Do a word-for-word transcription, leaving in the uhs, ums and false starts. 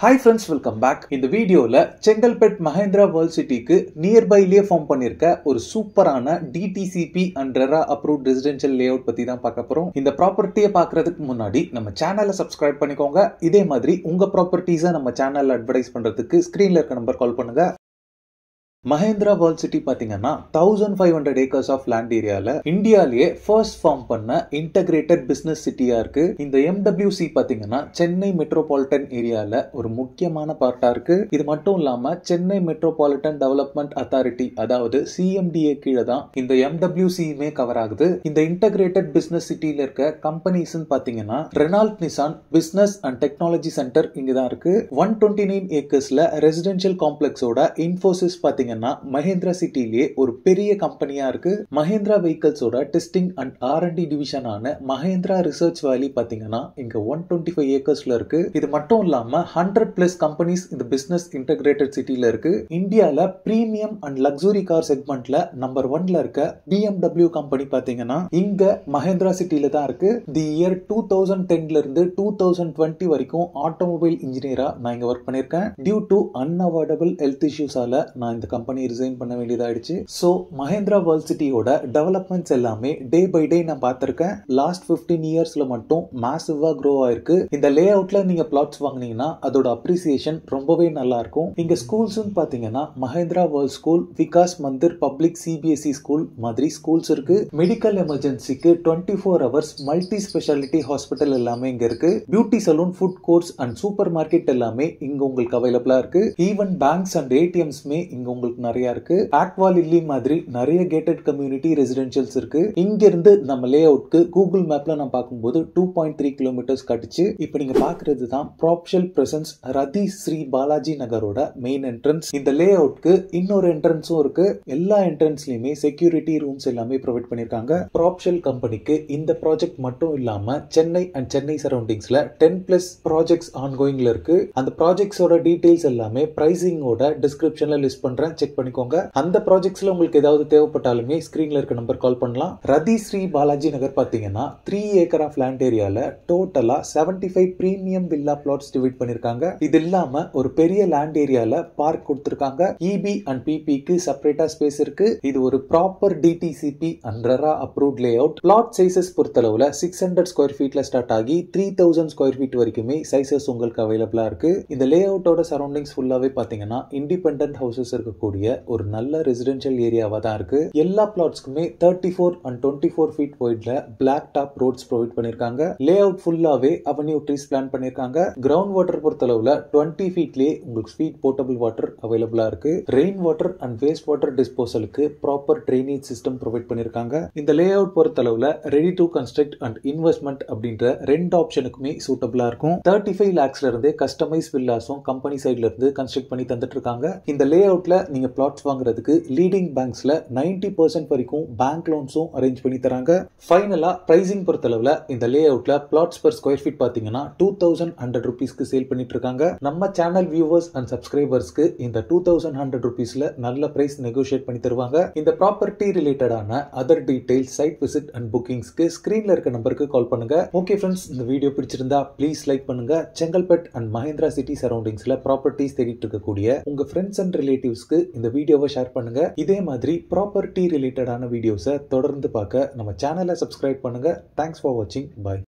Hi friends, welcome back. இந்த வீடியோல Chengalpet Mahindra world சிட்டிக்கு நியர்பைலயே ஃபார்ம் பண்ணிருக்க ஒரு சூப்பரான D T C P and RERA approved residential layout பத்தி தான் பார்க்க போறோம். இந்த ப்ராப்பர்ட்டியை பார்க்கறதுக்கு முன்னாடி நம்ம சேனலை சப்ஸ்கிரைப் பண்ணிக்கோங்க. இதே மாதிரி உங்க ப்ராப்பர்ட்டிஸை நம்ம சேனல்ல அட்வர்டைஸ் பண்றதுக்கு ஸ்கிரீன்ல இருக்க நம்பர் கால் பண்ணுங்க. மஹேந்திரா வேர்ல்ட் சிட்டி பாத்தீங்கன்னா thousand five hundred acres of land ஏரியால இந்தியாலேயே ஃபர்ஸ்ட் ஃபார்ம் பண்ண இன்டகிரேட்டட் பிசினஸ் சிட்டியா இருக்கு. இந்த எம் டபிள்யூ சி பாத்தீங்கன்னா சென்னை மெட்ரோபாலிட்டன் ஏரியால ஒரு முக்கியமான பார்ட்டா இருக்கு. இது மட்டும் இல்லாம சென்னை மெட்ரோபாலிட்டன் டெவலப்மெண்ட் அத்தாரிட்டி அதாவது சி எம் டி ஏ கீழே தான் இந்த எம் டபிள்யூ சியுமே கவர் ஆகுது. இந்த இன்டகிரேட்டட் பிசினஸ் சிட்டில இருக்க கம்பெனிஸ் பாத்தீங்கன்னா Renault Nissan business and technology centre இங்கதான் இருக்கு. ஒன் டுவெண்ட்டி நைன் ஏக்கர்ஸ்ல ரெசிடென்ஷியல் காம்ப்ளெக்ஸோட இன்ஃபோசிஸ் பாத்தீங்கன்னா மஹேந்திரா சிட்டிலேயே ஒரு பெரிய கம்பெனியா இருக்கு. மஹேந்திரா வெஹிக்கிள்ஸோட testing and R and D டிவிஷனான மஹேந்திரா ரிசர்ச் வேலி பாத்தீங்கன்னா இங்க ஒன் டுவெண்ட்டி ஃபைவ் ஏக்கர்ஸ்ல இருக்கு. இது மட்டும் இல்லாம ஹண்ட்ரட் பிளஸ் கம்பெனிஸ் இந்த பிசினஸ் இன்டகிரேட்டட் சிட்டில இருக்கு. இந்தியால பிரீமியம் அண்ட் லக்ஸுரி கார் செக்மெண்ட்ல நம்பர் ஒன்ல இருக்க பி எம் டபிள்யூ கம்பெனி பாத்தீங்கன்னா இங்க மஹேந்திரா சிட்டில தான் இருக்கு. தி இயர் டூ தௌசண்ட் டென்ல இருந்து டூ தௌசண்ட் டுவெண்ட்டி வரைக்கும் ஆட்டோமொபைல் இன்ஜினியரா நான் இங்க ஒர்க் பண்ணிருக்கேன். டியூ டு அன்அவாய்டபிள் ஹெல்த் இஷ்யூஸால நான் இந்த கம்பெனி ரிசைன் பண்ண வேண்டியதாயிடுச்சு. சோ மஹேந்திரா வேர்ல்ட் சிட்டியோட டெவலப்மெண்ட்ஸ் எல்லாமே டே பை டே நான் பார்த்திருக்கேன். லாஸ்ட் பிப்டீன் இயர்ஸ்ல மட்டும் மாசிவா க்ரோ ஆயிருக்கு. இந்த லே அவுட்ல நீங்க பிளாட்ஸ் வாங்குனீங்கன்னா அதோட அப்ரிசியேஷன் ரொம்பவே நல்லா இருக்கும். இங்க ஸ்கூல்ஸ் பாத்தீங்கன்னா Mahindra world school, Vikas Mandir public C B S E school மாதிரி ஸ்கூல்ஸ் இருக்கு. மெடிக்கல் எமர்ஜென்சிக்கு twenty four hours multi speciality hospital எல்லாமே இங்க இருக்கு. Beauty salon, food courts and supermarket எல்லாமே இங்க உங்களுக்கு அவைலபிளா இருக்கு. ஈவன் பேங்க்ஸ் அண்ட் ஏடிஎம்ஸ்மே இங்க உங்களுக்கு நிறைய இருக்கு. ஆக்வா லில்லி மாதிரி நிறைய கேட்டட் கம்யூனிட்டி ரெசிடென்ஷியல்ஸ் இருக்கு. இங்க இருந்து நம்ம லே அவுட்க்கு கூகுள் மேப்ல நான் பார்க்கும்போது டூ பாயிண்ட் த்ரீ கிலோமீட்டர்ஸ் காட்டுச்சு. இப்போ நீங்க பாக்குறது தான் ப்ராப்ஷல் பிரசன்ஸ் ரதி ஸ்ரீ பாலாஜி நகரோட மெயின் என்ட்ரன்ஸ். இந்த லே அவுட்க்கு இன்னொரு என்ட்ரன்ஸும் இருக்கு. எல்லா என்ட்ரன்ஸ்லயுமே செக்யூரிட்டி ரூம்ஸ் எல்லாமே ப்ரொவைட் பண்ணிருக்காங்க. ப்ராப்ஷல் கம்பெனிக்கு இந்த ப்ராஜெக்ட் மட்டும் இல்லாம சென்னை அண்ட் சென்னை சரௌண்டிங்ஸ்ல டென் பிளஸ் ப்ராஜெக்ட்ஸ் ஆன்கோயிங்ல இருக்கு. அந்த ப்ராஜெக்ட்ஸோட டீடைல்ஸ் எல்லாமே பிரைசிங்கோட டிஸ்கிரிப்ஷன்ல லிஸ்ட் பண்றேன், செக் பண்ணிக்கோங்க. அந்த ப்ராஜெக்ட்ஸ்ல உங்களுக்கு ஏதாவது தேவைப்பட்டாலுமே ஸ்கிரீன்ல இருக்க நம்பர் கால் பண்ணலாம். ரதி ஸ்ரீ பாலாஜி நகர் பாத்தீங்கன்னா த்ரீ ஏக்கர் ஆஃப் லேண்ட் ஏரியால டோட்டலா seventy five premium villa plots divide பண்ணிருக்காங்க. இது இல்லாம ஒரு பெரிய லேண்ட் ஏரியால பார்க் கொடுத்திருக்காங்க. இபி அண்ட் பிபிக்கு செப்பரேட்டா ஸ்பேஸ் இருக்கு. இது ஒரு proper D T C P and RERA approved layout. Plot sizes பொறுத்தளவுல சிக்ஸ் ஹண்ட்ரட் ஸ்கொயர் ஃபீட்ல ஸ்டார்ட் ஆகி த்ரீ தௌசண்ட் ஸ்கொயர் ஃபீட் வரைக்குமே சைசஸ் உங்களுக்கு அவைலபிளா இருக்கு. இந்த லே அவுட்டோட சரௌண்டிங்ஸ் ஃபுல்லாவே பாத்தீங்கன்னா இண்டிபெண்டன்ட் ஹவுசஸ் இருக்கக்கூடிய ஒரு நல்ல ரெசிடென்ஷியல் ஏரியாவா தான் இருக்கு. எல்லா பிளாட்ஸ்க்குமே thirty four and twenty four feet வைட்ல பிளாக் டாப் ரோட்ஸ் ப்ரொவைட் பண்ணிருக்காங்க. லே அவுட் ஃபுல்லாவே அவென்யூ ட்ரீஸ் பிளான் பண்ணிருக்காங்க. கிரவுண்ட் வாட்டர் பொறுத்தளவுல டுவெண்ட்டி ஃபீட்லயே உங்களுக்கு ஸ்வீட் போர்ட்டபிள் வாட்டர் அவைலபிளா இருக்கு. Rain water and waste water டிஸ்போசலுக்கு ப்ராப்பர் ட்ரைனேஜ் சிஸ்டம் ப்ரொவைட் பண்ணிருக்காங்க. இந்த லே அவுட் பொறுத்தளவுல ready to construct and investment அப்படின்ற ரெண்டு ஆப்ஷனுக்குமே சூட்டபிளா இருக்கும். தேர்ட்டி ஃபைவ் லேக்ஸ்ல இருந்தே கஸ்டமைஸ் வில்லாஸும் கம்பெனி சைட்ல இருந்து கன்ஸ்ட்ரக்ட் பண்ணி தந்துட்டு இருக்காங்க. இந்த லே அவுட்ல நீங்க பிளாட்ஸ் வாங்குறதுக்கு லீடிங் பேங்க்ஸ்ல நைன்டி பர்சன்ட் வரைக்கும் பேங்க் லோன்ஸும் அரேஞ்ச் பண்ணி தராங்க. ஃபைனலா பிரைசிங் பொறுத்தளவுல இந்த லே அவுட்ல பிளாட்ஸ் பெர் ஸ்கொயர் ஃபீட் பாத்தீங்கன்னா டூ தௌசண்ட் ஹண்ட்ரட் ருபீஸ்க்கு சேல் பண்ணிட்டு இருக்காங்க. நம்ம சேனல் வியூவர்ஸ் அண்ட் சப்ஸ்கிரைபர்ஸ்க்கு இந்த டூ தௌசண்ட் ஹண்ட்ரட் ருபீஸ்ல நல்ல பிரைஸ் நெகோஷியேட் பண்ணி தருவாங்க. இந்த ப்ராப்பர்ட்டி ரிலேட்டடான other details, site visit and புக்கிங்ஸ்க்கு ஸ்கிரீன்ல இருக்க நம்பருக்கு கால் பண்ணுங்க. ஓகே ஃப்ரெண்ட்ஸ், இந்த வீடியோ பிடிச்சிருந்தா ப்ளீஸ் லைக் பண்ணுங்க. செங்கல்பேட் அண்ட் மஹேந்திரா சிட்டி சரௌண்டிங்ஸ்ல ப்ராப்பர்ட்டிஸ் தேடிட்டு இருக்கக்கூடிய உங்க ஃப்ரெண்ட்ஸ் அண்ட் ரிலேட்டிவ்ஸ்க்கு இந்த வீடியோவை ஷேர் பண்ணுங்க. இதே மாதிரி ப்ராப்பர்ட்டி ரிலேட்டடான வீடியோஸை தொடர்ந்து பார்க்க நம்ம சேனலை சப்ஸ்கிரைப் பண்ணுங்க. தேங்க்ஸ் ஃபார் வாட்சிங். பை.